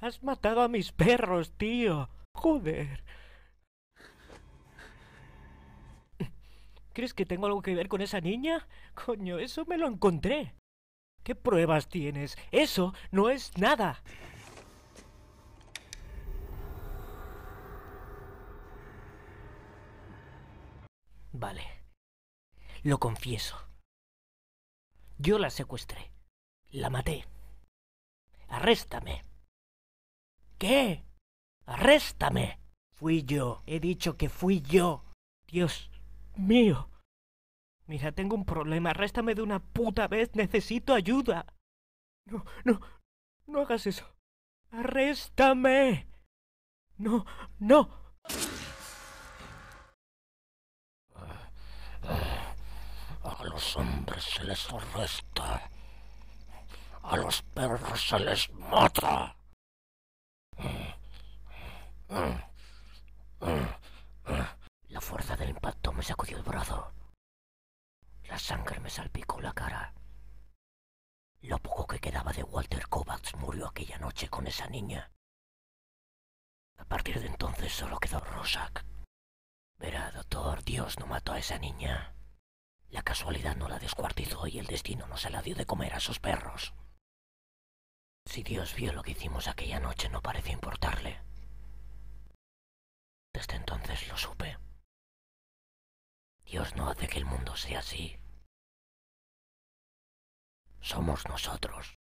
Has matado a mis perros, tío. Joder. ¿Crees que tengo algo que ver con esa niña? Coño, eso me lo encontré. ¿Qué pruebas tienes? Eso no es nada. Vale. Lo confieso. Yo la secuestré. La maté. Arréstame. ¿Qué? Arréstame. Fui yo. He dicho que fui yo. Dios mío. Mira, tengo un problema. Arréstame de una puta vez. Necesito ayuda. No, no, no hagas eso. Arréstame. No, no. A los hombres se les arresta. A los perros se les mata. La fuerza del impacto me sacudió el brazo. La sangre me salpicó la cara. Lo poco que quedaba de Walter Kovacs murió aquella noche con esa niña. A partir de entonces solo quedó Rorschach. Verá, doctor, Dios no mató a esa niña. La casualidad no la descuartizó y el destino no se la dio de comer a esos perros. Si Dios vio lo que hicimos aquella noche, no parece importarle. Desde entonces lo supe. Dios no hace que el mundo sea así. Somos nosotros.